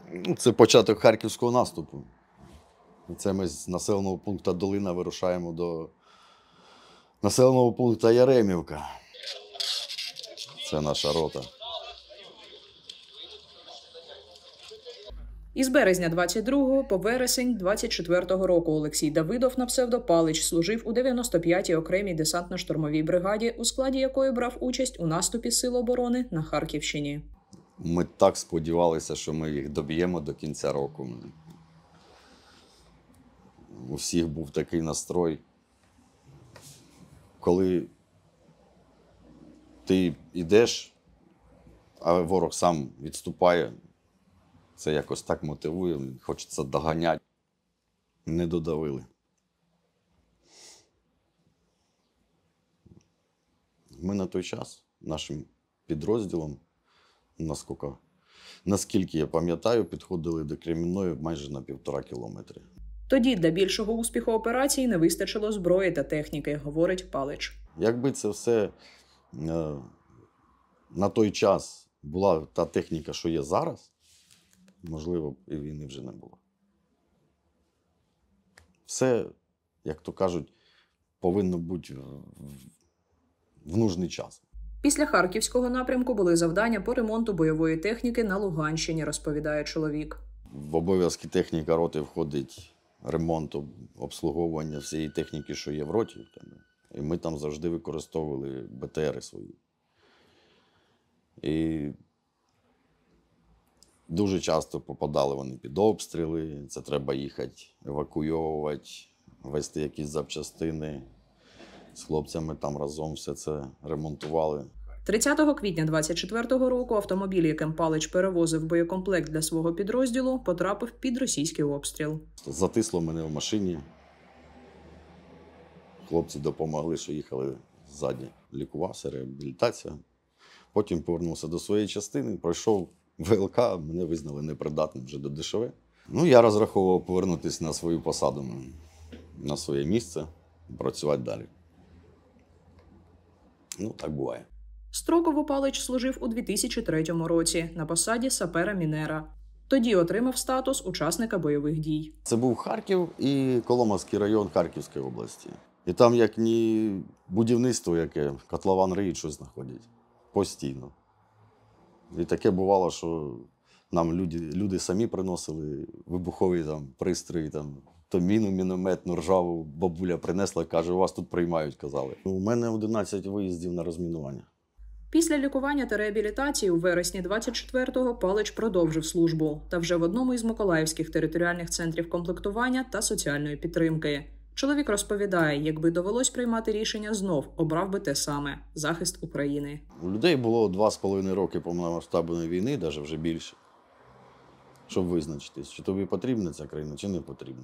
Це початок харківського наступу. Це ми з населеного пункту Долина вирушаємо до населеного пункту Яремівка. Це наша рота. Із березня 22-го по вересень 24-го року Олексій Давидов на псевдо Палич служив у 95-й окремій десантно-штурмовій бригаді, у складі якої брав участь у наступі Сил оборони на Харківщині. Ми так сподівалися, що ми їх доб'ємо до кінця року. У всіх був такий настрой. Коли ти йдеш, а ворог сам відступає, це якось так мотивує, хочеться доганяти. Не додавили. Ми на той час нашим підрозділом, наскільки я пам'ятаю, підходили до Кремінної майже на 1,5 кілометри. Тоді для більшого успіху операції не вистачило зброї та техніки, говорить Палич. Якби це все на той час була та техніка, що є зараз, можливо, і війни вже не було. Все, як то кажуть, повинно бути в нужний час. Після Харківського напрямку були завдання по ремонту бойової техніки на Луганщині, розповідає чоловік. В обов'язки техніка роти входить ремонт, обслуговування всієї техніки, що є в роті. І ми там завжди використовували БТРи свої. І дуже часто попадали вони під обстріли, це треба їхати евакуйовувати, везти якісь запчастини. З хлопцями там разом все це ремонтували. 30 квітня 24-го року автомобіль, яким Палич перевозив боєкомплект для свого підрозділу, потрапив під російський обстріл. Затисло мене в машині. Хлопці допомогли, що їхали ззаді. Лікувався, реабілітація. Потім повернувся до своєї частини, пройшов ВЛК, мене визнали непридатним вже до ДШВ. Я розраховував повернутися на свою посаду, на своє місце, працювати далі. Так буває. Строково Палич служив у 2003 році на посаді сапера-мінера. Тоді отримав статус учасника бойових дій. Це був Харків і Коломийський район Харківської області. І там як ні будівництво, яке котлован риють, щось знаходять. Постійно. І таке бувало, що нам люди самі приносили вибухові пристрої, то міну мінометну, ржаву бабуля принесла, каже, у вас тут приймають, казали. У мене 11 виїздів на розмінування. Після лікування та реабілітації у вересні 24-го Палич продовжив службу та вже в одному із миколаївських територіальних центрів комплектування та соціальної підтримки. Чоловік розповідає, якби довелось приймати рішення знов, обрав би те саме – захист України. У людей було 2,5 роки повномасштабної війни, навіть вже більше, щоб визначитись, чи тобі потрібна ця країна, чи не потрібна.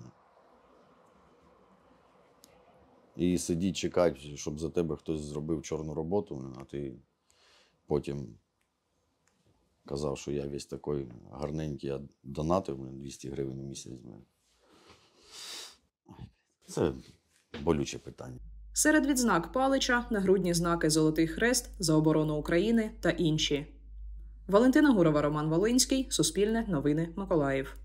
І сидіти, чекати, щоб за тебе хтось зробив чорну роботу, а ти потім казав, що я весь такий гарненький, я донатив, 200 гривень у місяць. Це болюче питання. Серед відзнак Палича – нагрудні знаки «Золотий хрест», «За оборону України» та інші. Валентина Гурова, Роман Волинський, Суспільне, Новини, Миколаїв.